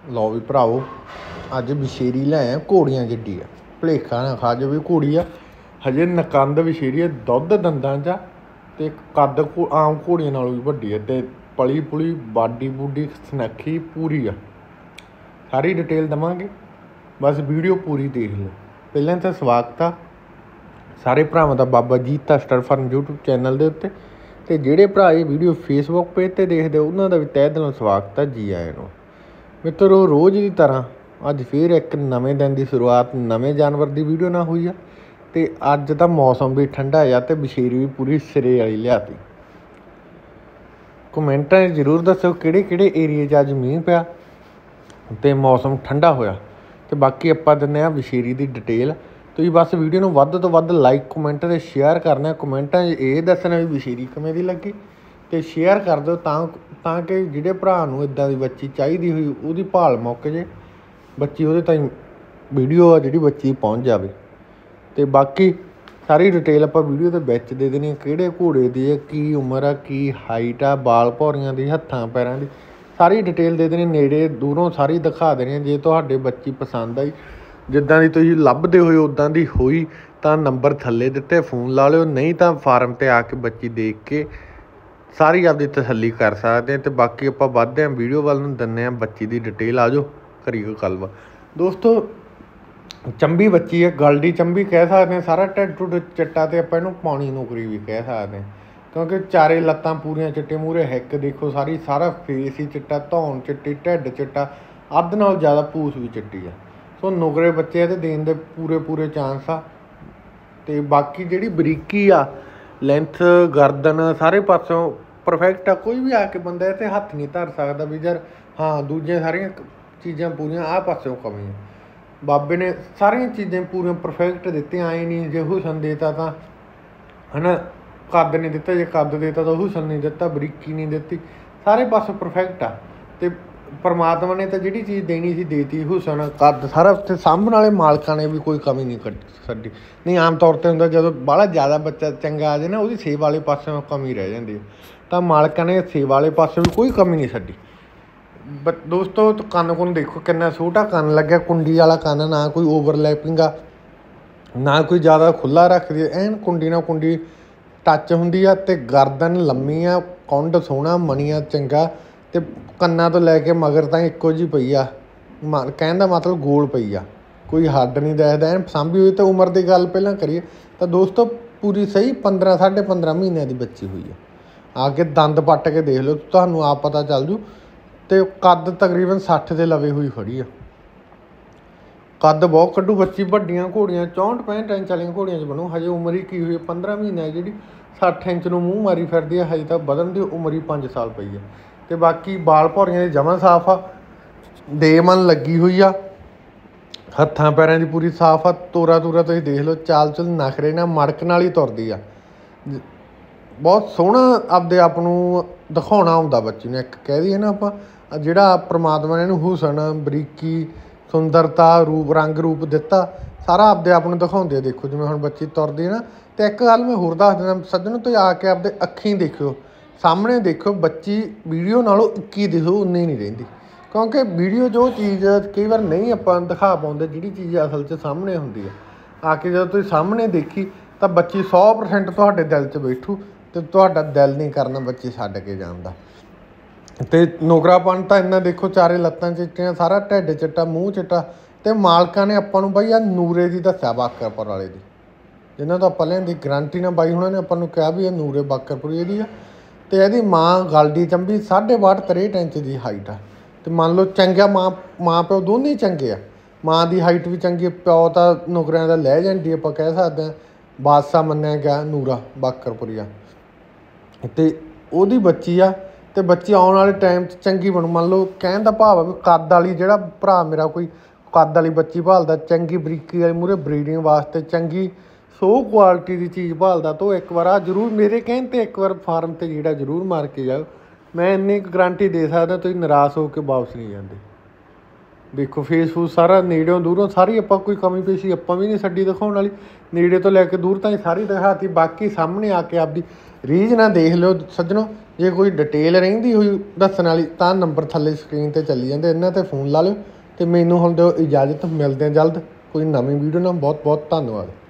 ਲਓ ਵੀ ਭਰਾਵੋ, ਅੱਜ ਵਿਸ਼ੇਰੀ ਲੈ ਆਇਆ ਘੋੜੀਆਂ ਜਿੱਡੀ ਆ। ਭੁਲੇਖਾ ਨਾ ਖਾ ਜਾਵੇ, ਘੋੜੀ ਆ ਹਜੇ ਨਕੰਦ ਵਿਸ਼ੇਰੀ ਆ, ਦੁੱਧ ਦੰਦਾਂ 'ਚ ਅਤੇ ਕੱਦ ਆਮ ਘੋੜੀਆਂ ਨਾਲੋਂ ਵੀ ਵੱਡੀ ਆ, ਅਤੇ ਪਲੀ ਪੁਲੀ ਬਾਡੀ ਬੂਡੀ ਸੁਨੱਖੀ ਪੂਰੀ ਆ। ਸਾਰੀ ਡਿਟੇਲ ਦੇਵਾਂਗੇ, ਬਸ ਵੀਡੀਓ ਪੂਰੀ ਦੇਖ ਲਓ। ਪਹਿਲਾਂ ਤਾਂ ਸਵਾਗਤ ਆ ਸਾਰੇ ਭਰਾਵਾਂ ਦਾ ਬਾਬਾ ਜੀਤਾ ਸਟਰ ਫਾਰਮ YouTube ਚੈਨਲ ਦੇ ਉੱਤੇ, ਅਤੇ ਜਿਹੜੇ ਭਰਾ ਇਹ ਵੀਡੀਓ ਫੇਸਬੁੱਕ ਪੇਜ 'ਤੇ ਦੇਖਦੇ ਉਹਨਾਂ ਦਾ ਵੀ ਤਹਿ ਦਿਲੋਂ ਸਵਾਗਤ ਆ। ਜੀ ਆਇਆਂ ਨੂੰ ਮਿੱਤਰੋ, ਰੋਜ਼ ਦੀ ਤਰ੍ਹਾਂ ਅੱਜ ਫਿਰ ਇੱਕ ਨਵੇਂ ਦਿਨ ਦੀ ਸ਼ੁਰੂਆਤ ਨਵੇਂ ਜਾਨਵਰ ਦੀ ਵੀਡੀਓ ਨਾਲ ਹੋਈ ਆ। ਅਤੇ ਅੱਜ ਤਾਂ ਮੌਸਮ ਵੀ ਠੰਡਾ ਆ ਅਤੇ ਵਿਸ਼ੇਰੀ ਵੀ ਪੂਰੀ ਸਿਰੇ ਵਾਲੀ ਲਿਆਤੀ। ਕਮੈਂਟਾਂ 'ਚ ਜ਼ਰੂਰ ਦੱਸੋ ਕਿਹੜੇ ਕਿਹੜੇ ਏਰੀਏ 'ਚ ਅੱਜ ਮੀਂਹ ਪਿਆ ਅਤੇ ਮੌਸਮ ਠੰਡਾ ਹੋਇਆ। ਅਤੇ ਬਾਕੀ ਆਪਾਂ ਦਿੰਦੇ ਹਾਂ ਵਿਸ਼ੇਰੀ ਦੀ ਡਿਟੇਲ। ਤੁਸੀਂ ਬਸ ਵੀਡੀਓ ਨੂੰ ਵੱਧ ਤੋਂ ਵੱਧ ਲਾਈਕ ਕਮੈਂਟ ਅਤੇ ਸ਼ੇਅਰ ਕਰਨਾ। ਕਮੈਂਟਾਂ 'ਚ ਇਹ ਦੱਸਣਾ ਵੀ ਵਿਸ਼ੇਰੀ ਕਿਵੇਂ ਦੀ ਲੱਗੀ, ਅਤੇ ਸ਼ੇਅਰ ਕਰ ਦਿਓ ਤਾਂ ਕਿ ਜਿਹੜੇ ਭਰਾ ਨੂੰ ਇੱਦਾਂ ਦੀ ਬੱਚੀ ਚਾਹੀਦੀ ਹੋਈ ਉਹਦੀ ਭਾਲ ਮੁੱਕ ਜੇ, ਬੱਚੀ ਉਹਦੇ ਤਾਈਂ ਵੀਡੀਓ ਆ ਜਿਹੜੀ ਬੱਚੀ ਪਹੁੰਚ ਜਾਵੇ। ਅਤੇ ਬਾਕੀ ਸਾਰੀ ਡਿਟੇਲ ਆਪਾਂ ਵੀਡੀਓ ਦੇ ਵਿੱਚ ਦੇ ਦੇਣੀ, ਕਿਹੜੇ ਘੋੜੇ ਦੀ ਹੈ, ਕੀ ਉਮਰ ਆ, ਕੀ ਹਾਈਟ ਆ, ਬਾਲ ਭੌਰੀਆਂ ਦੀ, ਹੱਥਾਂ ਪੈਰਾਂ ਦੀ ਸਾਰੀ ਡਿਟੇਲ ਦੇ ਦੇਣੀ, ਨੇੜੇ ਦੂਰੋਂ ਸਾਰੀ ਦਿਖਾ ਦੇਣੀ। ਜੇ ਤੁਹਾਡੇ ਬੱਚੀ ਪਸੰਦ ਆਈ, ਜਿੱਦਾਂ ਦੀ ਤੁਸੀਂ ਲੱਭਦੇ ਹੋਏ ਉੱਦਾਂ ਦੀ ਹੋਈ ਤਾਂ ਨੰਬਰ ਥੱਲੇ ਦਿੱਤੇ ਫੋਨ ਲਾ ਲਿਓ, ਨਹੀਂ ਤਾਂ ਫਾਰਮ 'ਤੇ ਆ ਕੇ ਬੱਚੀ ਦੇਖ ਕੇ ਸਾਰੀ ਆਪਦੀ ਤਸੱਲੀ ਕਰ ਸਕਦੇ ਹਾਂ। ਅਤੇ ਬਾਕੀ ਆਪਾਂ ਵੱਧਦੇ ਹਾਂ ਵੀਡੀਓ ਵੱਲ ਨੂੰ, ਦਿੰਦੇ ਹਾਂ ਬੱਚੀ ਦੀ ਡਿਟੇਲ। ਆ ਜਾਓ ਕਰੀਏ ਗੱਲਬਾਤ। ਦੋਸਤੋ, ਚੰਬੀ ਬੱਚੀ ਹੈ, ਗਲਡੀ ਚੰਬੀ ਕਹਿ ਸਕਦੇ ਹਾਂ। ਸਾਰਾ ਢਿੱਡ ਢੁੱਡ ਚਿੱਟਾ, ਅਤੇ ਆਪਾਂ ਇਹਨੂੰ ਪਾਣੀ ਨੌਕਰੀ ਵੀ ਕਹਿ ਸਕਦੇ ਹਾਂ, ਕਿਉਂਕਿ ਚਾਰੇ ਲੱਤਾਂ ਪੂਰੀਆਂ ਚਿੱਟੇ, ਮੂਹਰੇ ਹਿੱਕ ਦੇਖੋ ਸਾਰਾ ਫੇਸ ਹੀ ਚਿੱਟਾ, ਧੌਣ ਚਿੱਟੀ, ਢਿੱਡ ਚਿੱਟਾ, ਅੱਧ ਨਾਲੋਂ ਜ਼ਿਆਦਾ ਪੂਛ ਵੀ ਚਿੱਟੀ ਆ। ਸੋ ਨੁਕਰੇ ਬੱਚੇ ਇਹਦੇ ਦੇਣ ਦੇ ਪੂਰੇ ਚਾਂਸ ਆ। ਅਤੇ ਬਾਕੀ ਜਿਹੜੀ ਬਰੀਕੀ ਆ, ਲੈਂਥ, ਗਰਦਨ ਸਾਰੇ ਪਾਸਿਓਂ ਪਰਫੈਕਟ ਆ। ਕੋਈ ਵੀ ਆ ਕੇ ਬੰਦਾ ਇਹ 'ਤੇ ਹੱਥ ਨਹੀਂ ਧਰ ਸਕਦਾ ਵੀ ਯਾਰ ਹਾਂ ਦੂਜੀਆਂ ਸਾਰੀਆਂ ਚੀਜ਼ਾਂ ਪੂਰੀਆਂ, ਆਹ ਪਾਸਿਓਂ ਕਮੀ ਆ। ਬਾਬੇ ਨੇ ਸਾਰੀਆਂ ਚੀਜ਼ਾਂ ਪੂਰੀਆਂ ਪਰਫੈਕਟ ਦਿੱਤੀਆਂ। ਆਏ ਨਹੀਂ ਜੇ ਹੁਸਨ ਦੇਤਾ ਤਾਂ ਹੈ ਨਾ, ਕੱਦ ਨਹੀਂ ਦਿੱਤਾ, ਜੇ ਕੱਦ ਦੇਤਾ ਤਾਂ ਹੁਸਨ ਨਹੀਂ ਦਿੱਤਾ, ਬਰੀਕੀ ਨਹੀਂ ਦਿੱਤੀ, ਸਾਰੇ ਪਾਸੇ ਪਰਫੈਕਟ ਆ। ਅਤੇ ਪਰਮਾਤਮਾ ਨੇ ਤਾਂ ਜਿਹੜੀ ਚੀਜ਼ ਦੇਣੀ ਸੀ ਦੇਤੀ, ਹੁਸਨ, ਕੱਦ ਸਾਰਾ ਉੱਥੇ ਸਾਂਭਣ ਵਾਲੇ ਮਾਲਕਾਂ ਨੇ ਵੀ ਕੋਈ ਕਮੀ ਨਹੀਂ ਛੱਡੀ। ਨਹੀਂ ਆਮ ਤੌਰ 'ਤੇ ਹੁੰਦਾ ਜਦੋਂ ਬਾਹਲਾ ਜ਼ਿਆਦਾ ਬੱਚਾ ਚੰਗਾ ਆ ਜਾਏ ਨਾ, ਉਹਦੀ ਸੇਵਾ ਵਾਲੇ ਪਾਸਿਓਂ ਕਮੀ ਰਹਿ ਜਾਂਦੀ ਹੈ, ਤਾਂ ਮਾਲਕਾਂ ਨੇ ਸੇਵਾ ਵਾਲੇ ਪਾਸੇ ਵੀ ਕੋਈ ਕਮੀ ਨਹੀਂ ਛੱਡੀ। ਦੋਸਤੋ, ਕੰਨ ਕੁੰਨ ਦੇਖੋ ਕਿੰਨਾ ਛੋਟਾ ਕੰਨ ਲੱਗਿਆ, ਕੁੰਡੀ ਵਾਲਾ ਕੰਨ, ਨਾ ਕੋਈ ਓਵਰਲੈਪਿੰਗ ਆ, ਨਾ ਕੋਈ ਜ਼ਿਆਦਾ ਖੁੱਲ੍ਹਾ ਰੱਖਦੀ, ਐਨ ਕੁੰਡੀ ਨਾਲ ਕੁੰਡੀ ਟੱਚ ਹੁੰਦੀ ਆ। ਅਤੇ ਗਰਦਨ ਲੰਮੀ ਆ, ਕੁੰਡ ਸੋਹਣਾ, ਮਣੀਆਂ ਚੰਗਾ, ਅਤੇ ਕੰਨਾਂ ਤੋਂ ਲੈ ਕੇ ਮਗਰ ਤਾਂ ਇੱਕੋ ਜਿਹੀ ਪਈ ਆ, ਕਹਿਣ ਦਾ ਮਤਲਬ ਗੋਲ ਪਈ ਆ, ਕੋਈ ਹੱਡ ਨਹੀਂ ਦਿਖਦਾ, ਐਨ ਸਾਂਭੀ ਹੋਈ। ਅਤੇ ਉਮਰ ਦੀ ਗੱਲ ਪਹਿਲਾਂ ਕਰੀਏ ਤਾਂ ਦੋਸਤੋ ਪੂਰੀ ਸਹੀ 15 ਸਾਢੇ 15 ਮਹੀਨਿਆਂ ਦੀ ਬੱਚੀ ਹੋਈ ਆ। ਆ ਕੇ ਦੰਦ ਪੱਟ ਕੇ ਦੇਖ ਲਓ, ਤੁਹਾਨੂੰ ਆਪ ਪਤਾ ਚੱਲ ਜੂ। ਅਤੇ ਕੱਦ ਤਕਰੀਬਨ 60 ਦੇ ਲਵੇ ਹੋਈ ਖੜੀ ਆ, ਕੱਦ ਬਹੁਤ ਕੱਢੂ ਬੱਚੀ। ਵੱਡੀਆਂ ਘੋੜੀਆਂ 64-65 ਇੰਚ ਵਾਲੀਆਂ ਘੋੜੀਆਂ 'ਚ ਬਣੂ। ਹਜੇ ਉਮਰ ਹੀ ਕੀ ਹੋਈ ਹੈ, 15 ਮਹੀਨੇ ਹੈ, ਜਿਹੜੀ 60 ਇੰਚ ਨੂੰ ਮੂੰਹ ਮਾਰੀ ਫਿਰਦੀ ਹੈ, ਹਜੇ ਤਾਂ ਵਧਣ ਦੀ ਉਮਰ ਹੀ 5 ਸਾਲ ਪਈ ਹੈ। ਅਤੇ ਬਾਕੀ ਬਾਲ ਭੌਰੀਆਂ ਦੀ ਜਮਾਂ ਸਾਫ਼ ਆ, ਦੇਮਨ ਲੱਗੀ ਹੋਈ ਆ, ਹੱਥਾਂ ਪੈਰਾਂ ਦੀ ਪੂਰੀ ਸਾਫ਼ ਆ। ਤੋਰਾ ਤੁਸੀਂ ਦੇਖ ਲਓ, ਚਾਲ ਚੁਲ ਨਖਰੇ ਨਾਲ ਮੜਕ ਨਾਲ ਹੀ ਤੁਰਦੀ ਆ। ਬਹੁਤ ਸੋਹਣਾ ਆਪਦੇ ਆਪ ਨੂੰ ਦਿਖਾਉਣਾ ਹੁੰਦਾ ਬੱਚੀ ਨੂੰ, ਇੱਕ ਕਹਿ ਦਈਏ ਨਾ ਆਪਾਂ, ਜਿਹੜਾ ਪਰਮਾਤਮਾ ਨੇ ਇਹਨੂੰ ਹੁਸਨ, ਬਰੀਕੀ, ਸੁੰਦਰਤਾ, ਰੰਗ ਰੂਪ ਦਿੱਤਾ, ਸਾਰਾ ਆਪਦੇ ਆਪ ਨੂੰ ਦਿਖਾਉਂਦੇ ਆ। ਦੇਖੋ ਜਿਵੇਂ ਹੁਣ ਬੱਚੀ ਤੁਰਦੀ ਹੈ ਨਾ। ਅਤੇ ਇੱਕ ਗੱਲ ਮੈਂ ਹੋਰ ਦੱਸ ਦਿੰਦਾ ਸੱਜਣੋ, ਤੁਸੀਂ ਆ ਕੇ ਆਪਦੇ ਅੱਖੀਂ ਦੇਖਿਓ, ਸਾਹਮਣੇ ਦੇਖਿਓ, ਬੱਚੀ ਵੀਡੀਓ ਨਾਲੋਂ 21 ਦਿਖੋ, ਉਨੀ ਨਹੀਂ ਰਹਿੰਦੀ। ਕਿਉਂਕਿ ਵੀਡੀਓ 'ਚ ਉਹ ਚੀਜ਼ ਕਈ ਵਾਰ ਨਹੀਂ ਆਪਾਂ ਦਿਖਾ ਪਾਉਂਦੇ, ਜਿਹੜੀ ਚੀਜ਼ ਅਸਲ 'ਚ ਸਾਹਮਣੇ ਹੁੰਦੀ ਆ। ਆ ਕੇ ਜਦੋਂ ਤੁਸੀਂ ਸਾਹਮਣੇ ਦੇਖੀ ਤਾਂ ਬੱਚੀ 100% ਤੁਹਾਡੇ ਦਿਲ 'ਚ ਬੈਠੂ, ਅਤੇ ਤੁਹਾਡਾ ਦਿਲ ਨਹੀਂ ਕਰਨਾ ਬੱਚੀ ਛੱਡ ਕੇ ਜਾਣ ਦਾ। ਅਤੇ ਨੁਕਰਾਪਣ ਤਾਂ ਇੰਨਾ ਦੇਖੋ, ਚਾਰੇ ਲੱਤਾਂ ਚਿੱਟੀਆਂ, ਸਾਰਾ ਢਿੱਡ ਚਿੱਟਾ, ਮੂੰਹ ਚਿੱਟਾ। ਅਤੇ ਮਾਲਕਾਂ ਨੇ ਆਪਾਂ ਨੂੰ ਬਾਈ ਆਹ ਨੂਰੇ ਦੀ ਦੱਸਿਆ, ਬਾਕਰਪੁਰ ਵਾਲੇ ਦੀ, ਜਿਹਨਾਂ ਤੋਂ ਆਪਾਂ ਲਿਆਂਦੀ ਗਰੰਟੀ ਨਾਲ। ਬਾਈ ਹੁਣਾਂ ਨੇ ਆਪਾਂ ਨੂੰ ਕਿਹਾ ਵੀ ਇਹ ਨੂਰੇ ਬਾਕਰਪੁਰੀ ਇਹਦੀ ਆ। ਅਤੇ ਇਹਦੀ ਮਾਂ ਗਲਡੀ ਚੰਬੀ 62 63 ਇੰਚ ਦੀ ਹਾਈਟ ਆ। ਅਤੇ ਮੰਨ ਲਓ ਚੰਗਾ ਮਾਂ ਪਿਓ ਦੋਨੇ ਹੀ ਚੰਗੇ ਆ। ਮਾਂ ਦੀ ਹਾਈਟ ਵੀ ਚੰਗੀ, ਪਿਓ ਤਾਂ ਨੁਕਰਿਆਂ ਦਾ ਲੈ ਜਾਂਦੀ ਆਪਾਂ ਕਹਿ ਸਕਦੇ ਹਾਂ, ਬਾਦਸ਼ਾਹ ਮੰਨਿਆ ਗਿਆ ਨੂਰਾ ਬਾਕਰਪੁਰੀਆ। ਅਤੇ ਉਹਦੀ ਬੱਚੀ ਆ, ਅਤੇ ਬੱਚੀ ਆਉਣ ਵਾਲੇ ਟਾਈਮ 'ਚ ਚੰਗੀ ਬਣੂ। ਮੰਨ ਲਓ ਕਹਿਣ ਦਾ ਭਾਵ ਆ ਵੀ ਕੱਦ ਵਾਲੀ, ਜਿਹੜਾ ਭਰਾ ਮੇਰਾ ਕੋਈ ਕੱਦ ਵਾਲੀ ਬੱਚੀ ਭਾਲਦਾ, ਚੰਗੀ ਬਰੀਕੀ ਵਾਲੀ, ਮੂਹਰੇ ਬਰੀਡਿੰਗ ਵਾਸਤੇ ਚੰਗੀ ਸੋ ਕੁਆਲਿਟੀ ਦੀ ਚੀਜ਼ ਭਾਲਦਾ, ਤਾਂ ਉਹ ਇੱਕ ਵਾਰ ਆ ਜ਼ਰੂਰ ਮੇਰੇ ਕਹਿਣ 'ਤੇ ਇੱਕ ਵਾਰ ਫਾਰਮ 'ਤੇ ਜਿਹੜਾ ਜ਼ਰੂਰ ਮਾਰ ਕੇ ਜਾਓ। ਮੈਂ ਇੰਨੀ ਕੁ ਗਰੰਟੀ ਦੇ ਸਕਦਾ, ਤੁਸੀਂ ਨਿਰਾਸ਼ ਹੋ ਕੇ ਵਾਪਸ ਨਹੀਂ ਜਾਂਦੇ। ਦੇਖੋ ਫੇਸ ਫੂਸ ਸਾਰਾ ਨੇੜਿਓਂ ਦੂਰੋਂ ਸਾਰੀ ਆਪਾਂ ਕੋਈ ਕਮੀ ਪੇਸ਼ੀ ਆਪਾਂ ਵੀ ਨਹੀਂ ਛੱਡੀ ਦਿਖਾਉਣ ਵਾਲੀ, ਨੇੜੇ ਤੋਂ ਲੈ ਕੇ ਦੂਰ ਤਾਈਂ ਸਾਰੀ ਦਿਖਾਤੀ। ਬਾਕੀ ਸਾਹਮਣੇ ਆ ਕੇ ਆਪਦੀ ਰੀਝ ਨਾਲ ਦੇਖ ਲਿਓ ਸੱਜਣੋ। ਜੇ ਕੋਈ ਡਿਟੇਲ ਰਹਿੰਦੀ ਹੋਈ ਦੱਸਣ ਵਾਲੀ ਤਾਂ ਨੰਬਰ ਥੱਲੇ ਸਕਰੀਨ 'ਤੇ ਚੱਲੀ ਜਾਂਦੇ, ਇਹਨਾਂ 'ਤੇ ਫੋਨ ਲਾ ਲਿਓ। ਅਤੇ ਮੈਨੂੰ ਹੁਣ ਦਿਓ ਇਜਾਜ਼ਤ, ਮਿਲਦੇ ਹਾਂ ਜਲਦ ਕੋਈ ਨਵੀਂ ਵੀਡੀਓ ਨਾਲ। ਬਹੁਤ ਬਹੁਤ ਧੰਨਵਾਦ।